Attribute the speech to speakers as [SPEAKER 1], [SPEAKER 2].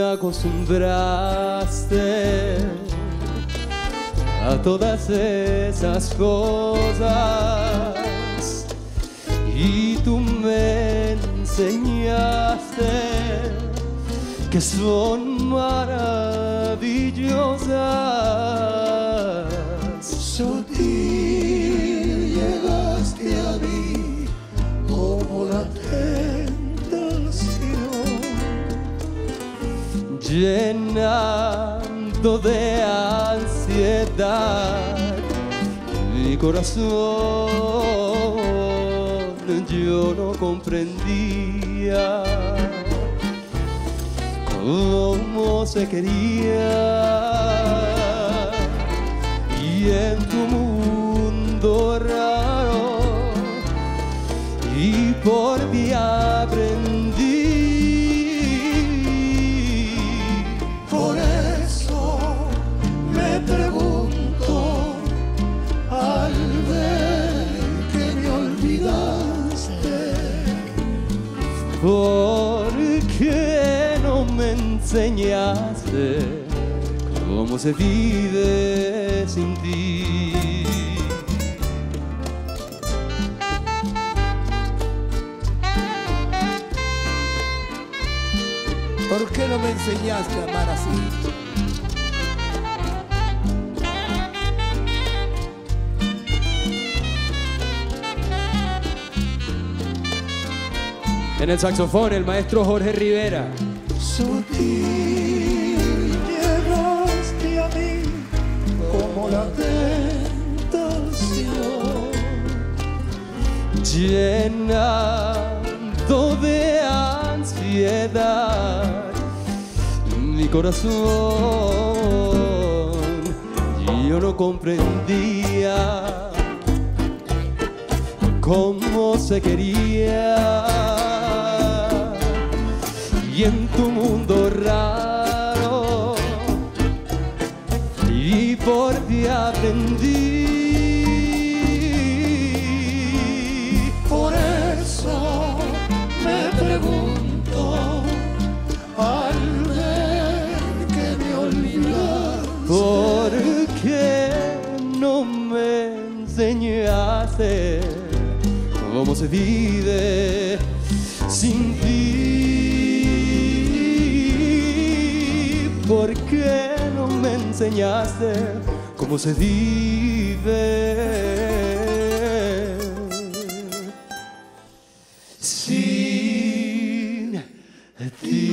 [SPEAKER 1] acostumbraste a todas esas cosas y tú me enseñaste que son maravillosas.
[SPEAKER 2] Sutil llegaste a mí como la tentación,
[SPEAKER 1] llenando de ansiedad mi corazón. Yo no comprendía cómo se quería, y en tu mundo raro y por ti aprendí.
[SPEAKER 2] por eso me pregunto al ver que me olvidaste,
[SPEAKER 1] ¿Por qué no me enseñaste cómo se vive sin ti?
[SPEAKER 2] ¿por qué no me enseñaste a amar así?
[SPEAKER 1] En el saxofón, el maestro Jorge Rivera.
[SPEAKER 2] Sutil llegaste a mí como la tentación,
[SPEAKER 1] llenando de ansiedad mi corazón. Yo no comprendía cómo se quería, y en tu mundo raro y por ti aprendí.
[SPEAKER 2] por eso me pregunto al ver que me olvidaste,
[SPEAKER 1] ¿Por qué no me enseñaste cómo se vive sin ti? ¿Por qué no me enseñaste cómo se vive sin ti?